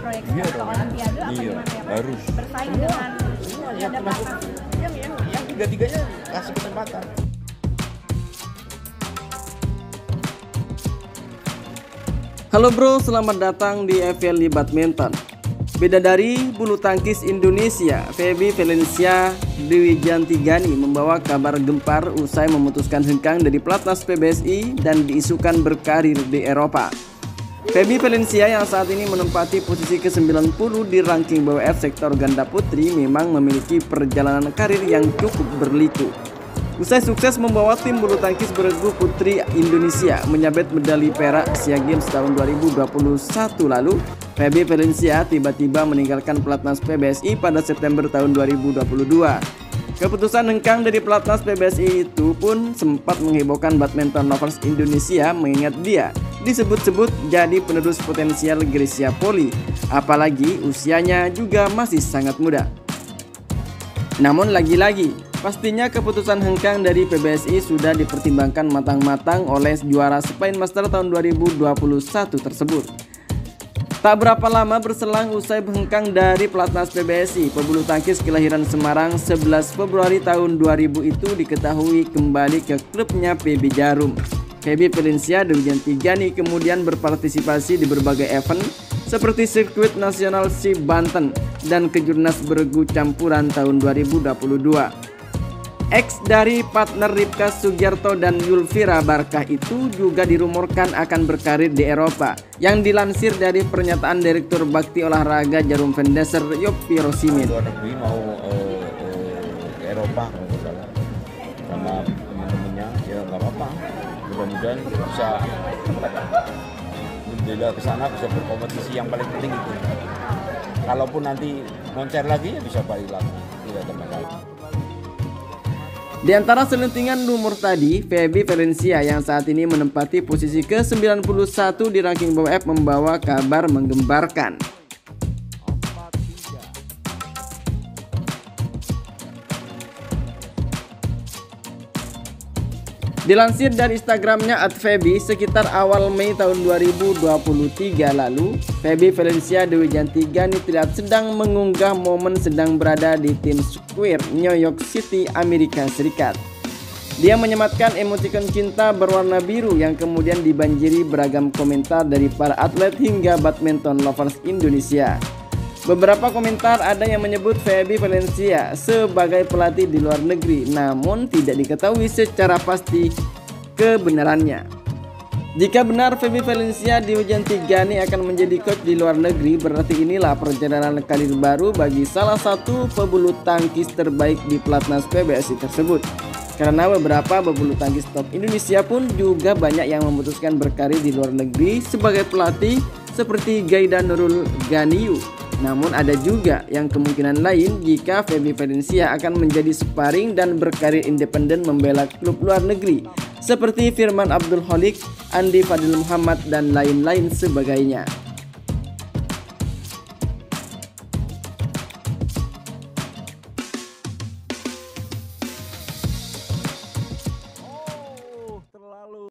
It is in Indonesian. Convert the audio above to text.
proyeksi Iya atau dong. olimpiade apa Iya, gimana ya Pak? harus. Bersaing dengan Yang ada masuk, yang tiga-tiganya kasih kesempatan. Halo bro, selamat datang di FVLI Badminton. Bidadari bulu tangkis Indonesia, Feby Valencia Dwijanti Gani membawa kabar gempar usai memutuskan hengkang dari pelatnas PBSI dan diisukan berkarir di Eropa. Feby Valencia yang saat ini menempati posisi ke-90 di ranking BWF sektor ganda putri memang memiliki perjalanan karir yang cukup berliku. Usai sukses membawa tim bulu tangkis beregu putri Indonesia menyabet medali perak Asia Games tahun 2021 lalu, Feby Valencia tiba-tiba meninggalkan pelatnas PBSI pada September tahun 2022. Keputusan hengkang dari pelatnas PBSI itu pun sempat menghebohkan badminton lovers Indonesia mengingat dia disebut-sebut jadi penerus potensial Grecia Poli, apalagi usianya juga masih sangat muda. Namun lagi-lagi, pastinya keputusan hengkang dari PBSI sudah dipertimbangkan matang-matang oleh juara Spine Master tahun 2021 tersebut. Tak berapa lama berselang usai hengkang dari pelatnas PBSI, pebulu tangkis kelahiran Semarang 11 Februari tahun 2000 itu diketahui kembali ke klubnya PB Jarum. Feby Valencia Dwijanti Gani kemudian berpartisipasi di berbagai event seperti sirkuit nasional SEA Banten dan kejurnas beregu campuran tahun 2022. Ex dari partner Ripka Sugiarto dan Yulvira Barkah itu juga dirumorkan akan berkarir di Eropa, yang dilansir dari pernyataan Direktur Bakti Olahraga Jarum Vendeser Yopi Rosimin. Luar negeri mau ke Eropa kalau nggak salah sama teman-temannya, ya nggak apa-apa. Mudah-mudahan bisa beda ke sana, bisa berkompetisi, yang paling penting itu. Kalaupun nanti konser lagi ya bisa balik lagi, tidak ada masalah. Di antara selentingan rumor tadi, Feby Valencia yang saat ini menempati posisi ke-91 di ranking BWF membawa kabar menggembarkan. Dilansir dari Instagramnya @feby, sekitar awal Mei tahun 2023 lalu, Feby Valencia Dwijanti Gani terlihat sedang mengunggah momen sedang berada di Times Square, New York City, Amerika Serikat. Dia menyematkan emoticon cinta berwarna biru yang kemudian dibanjiri beragam komentar dari para atlet hingga badminton lovers Indonesia. Beberapa komentar ada yang menyebut Feby Valencia sebagai pelatih di luar negeri, namun tidak diketahui secara pasti kebenarannya. Jika benar Feby Valencia Dwijanti Gani akan menjadi coach di luar negeri, berarti inilah perjalanan karir baru bagi salah satu pebulu tangkis terbaik di pelatnas PBSI tersebut. Karena beberapa pebulu tangkis top Indonesia pun juga banyak yang memutuskan berkarir di luar negeri sebagai pelatih seperti Gaida Nurul Ganiyu. Namun ada juga yang kemungkinan lain jika Feby Valencia akan menjadi sparring dan berkarir independen membela klub luar negeri seperti Firman Abdul Holik, Andi Fadil Muhammad dan lain-lain sebagainya.